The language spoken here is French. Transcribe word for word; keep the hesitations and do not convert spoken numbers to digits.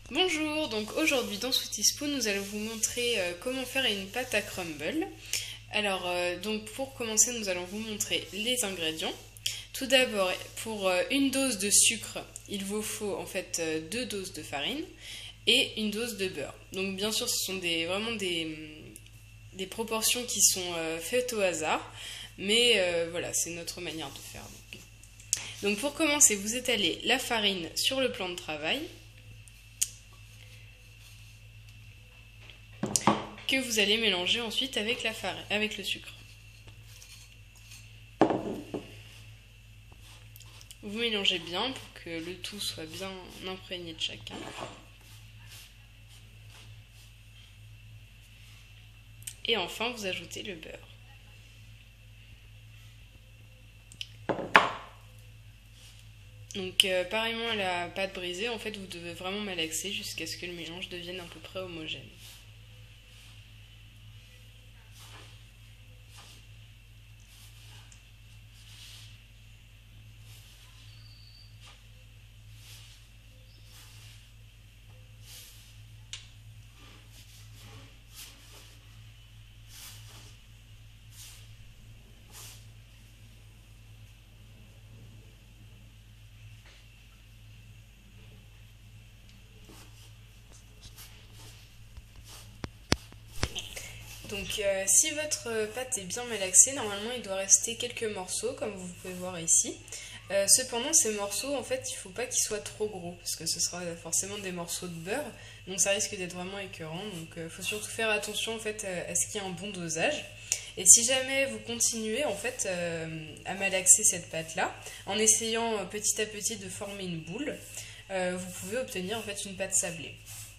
Bonjour, donc aujourd'hui dans Sweetie Spoon, nous allons vous montrer euh, comment faire une pâte à crumble. Alors, euh, donc pour commencer, nous allons vous montrer les ingrédients. Tout d'abord, pour euh, une dose de sucre, il vous faut en fait euh, deux doses de farine et une dose de beurre. Donc bien sûr, ce sont des, vraiment des, des proportions qui sont euh, faites au hasard, mais euh, voilà, c'est notre manière de faire. Donc. donc pour commencer, vous étalez la farine sur le plan de travail, que vous allez mélanger ensuite avec la farine, avec le sucre. Vous mélangez bien pour que le tout soit bien imprégné de chacun. Et enfin, vous ajoutez le beurre. Donc euh, pareillement à la pâte brisée, en fait, vous devez vraiment malaxer jusqu'à ce que le mélange devienne à peu près homogène. Donc euh, si votre pâte est bien malaxée, normalement il doit rester quelques morceaux comme vous pouvez voir ici. Euh, cependant ces morceaux en fait il ne faut pas qu'ils soient trop gros parce que ce sera forcément des morceaux de beurre, donc ça risque d'être vraiment écœurant, donc il euh, faut surtout faire attention en fait à ce qu'il y ait un bon dosage. Et si jamais vous continuez en fait euh, à malaxer cette pâte là, en essayant euh, petit à petit de former une boule, euh, vous pouvez obtenir en fait une pâte sablée.